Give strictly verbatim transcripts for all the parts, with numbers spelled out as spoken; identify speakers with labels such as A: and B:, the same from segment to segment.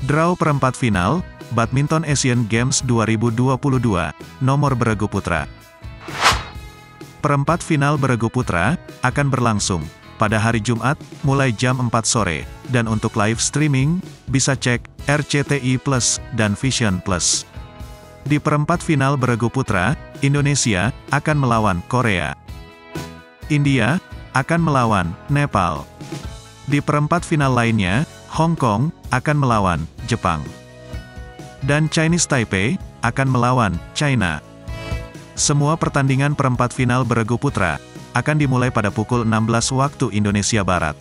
A: Draw perempat final, Badminton Asian Games dua ribu dua puluh dua, nomor beregu putra. Perempat final beregu putra, akan berlangsung pada hari Jumat, mulai jam empat sore, dan untuk live streaming, bisa cek R C T I Plus dan Vision Plus. Di perempat final beregu putra, Indonesia akan melawan Korea. India akan melawan Nepal. Di perempat final lainnya, Hong Kong akan melawan Jepang. Dan Chinese Taipei akan melawan China. Semua pertandingan perempat final beregu putra akan dimulai pada pukul enam belas waktu Indonesia Barat.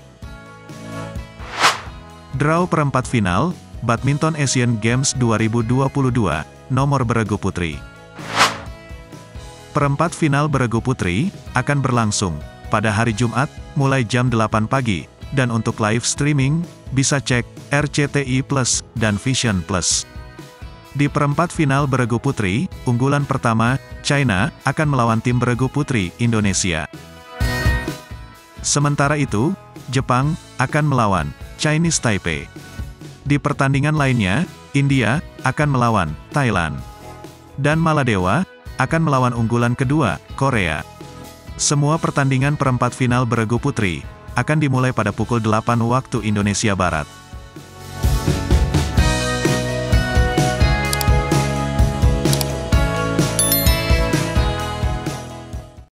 A: Draw perempat final, Badminton Asian Games dua ribu dua puluh dua, nomor beregu putri. Perempat final beregu putri akan berlangsung pada hari Jumat, mulai jam delapan pagi, dan untuk live streaming, bisa cek R C T I Plus dan Vision Plus. Di perempat final beregu putri, unggulan pertama, China, akan melawan tim beregu putri Indonesia. Sementara itu, Jepang akan melawan Chinese Taipei. Di pertandingan lainnya, India akan melawan Thailand. Dan Maladewa akan melawan unggulan kedua, Korea. Semua pertandingan perempat final beregu putri akan dimulai pada pukul delapan waktu Indonesia Barat.